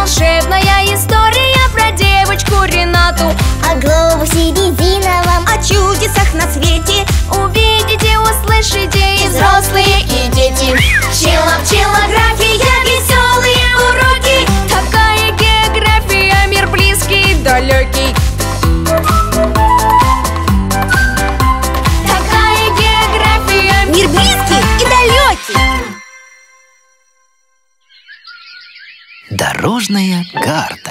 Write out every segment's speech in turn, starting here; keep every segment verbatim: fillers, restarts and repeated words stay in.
волшебная история про девочку Ренату. О глобусе резиновом, о чудесах на свете увидите, услышите и взрослые, и дети. Пчела-пчелография, веселые уроки. Такая география, мир близкий и далекий. Такая география, мир близкий и далекий. Дорожная карта.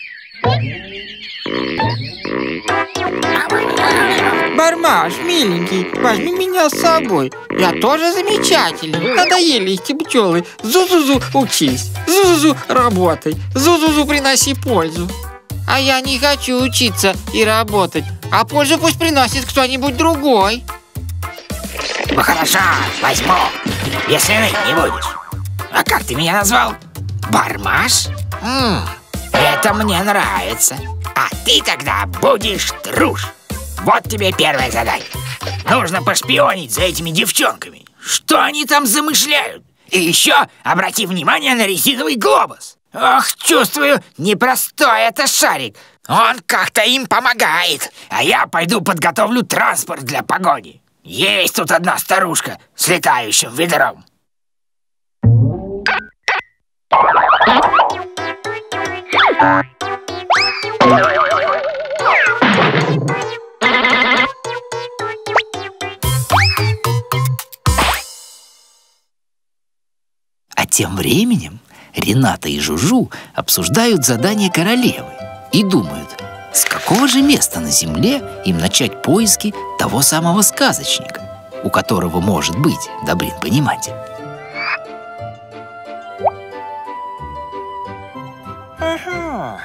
Бармаш, миленький, возьми меня с собой. Я тоже замечательный. Надоели эти пчелы. Зу-зу-зу, учись. Зу-зу-зу, работай. Зу-зу-зу, приноси пользу. А я не хочу учиться и работать. А пользу пусть приносит кто-нибудь другой. Ну хорошо, возьму, если ныть не будешь. А как ты меня назвал? Бармаш? М-м, это мне нравится. А ты тогда будешь Труш. Вот тебе первое задание. Нужно пошпионить за этими девчонками. Что они там замышляют? И еще обрати внимание на резиновый глобус. Ох, чувствую, непростой это шарик. Он как-то им помогает. А я пойду подготовлю транспорт для погони. Есть тут одна старушка с летающим ведром. А тем временем Рената и Жужу обсуждают задание королевы и думают, с какого же места на земле им начать поиски того самого сказочника, у которого может быть Добрин пониматель. Ага.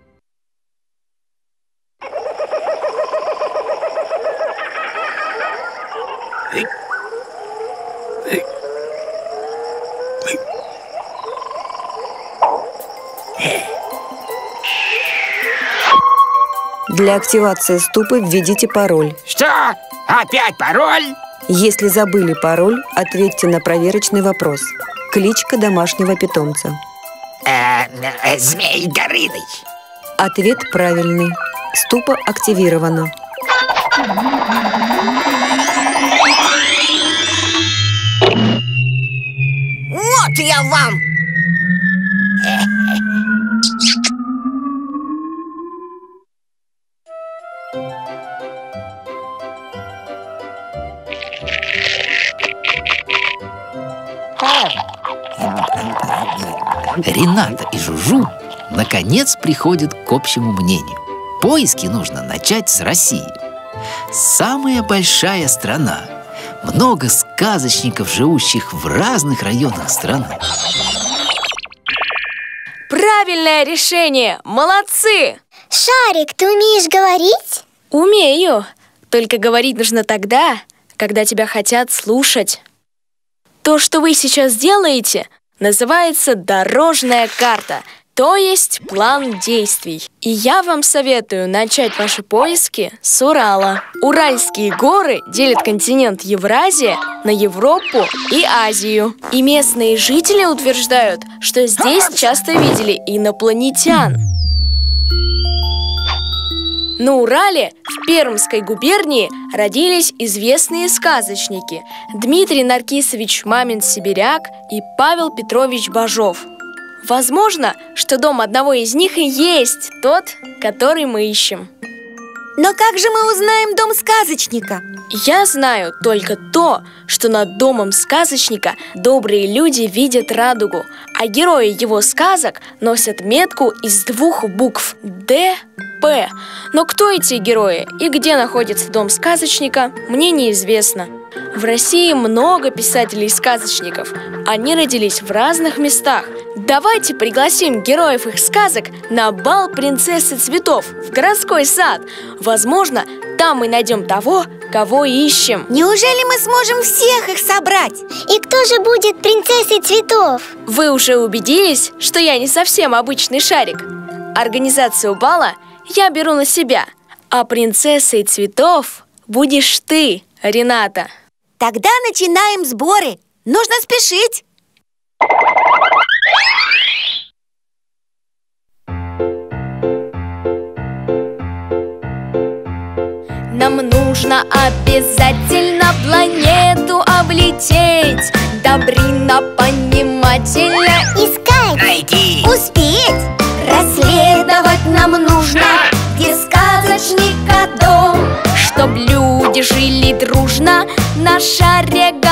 Для активации ступы введите пароль. Что? Опять пароль? Если забыли пароль, ответьте на проверочный вопрос. Кличка домашнего питомца. Э, э, Змей Горыныч. Ответ правильный. Ступа активирована. Вот я вам! Рената и Жужу наконец приходят к общему мнению. Поиски нужно начать с России. Самая большая страна. Много сказочников, живущих в разных районах страны. Правильное решение! Молодцы! Шарик, ты умеешь говорить? Умею. Только говорить нужно тогда, когда тебя хотят слушать. То, что вы сейчас делаете, называется дорожная карта, то есть план действий. И я вам советую начать ваши поиски с Урала. Уральские горы делят континент Евразия на Европу и Азию. И местные жители утверждают, что здесь часто видели инопланетян. На Урале, в Пермской губернии, родились известные сказочники Дмитрий Наркисович Мамин-Сибиряк и Павел Петрович Бажов. Возможно, что дом одного из них и есть тот, который мы ищем. Но как же мы узнаем дом сказочника? Я знаю только то, что над домом сказочника добрые люди видят радугу, а герои его сказок носят метку из двух букв Д П. Но кто эти герои и где находится дом сказочника, мне неизвестно. В России много писателей-сказочников. Они родились в разных местах. Давайте пригласим героев их сказок на бал принцессы цветов в городской сад. Возможно, там мы найдем того, кого ищем. Неужели мы сможем всех их собрать? И кто же будет принцессой цветов? Вы уже убедились, что я не совсем обычный шарик? Организацию бала я беру на себя, а принцессой цветов будешь ты, Рената. Тогда начинаем сборы. Нужно спешить. нужно обязательно планету облететь, добринопонимательно Искать, Найти. успеть. расследовать нам нужно, где сказочника дом, чтоб люди жили дружно на шаре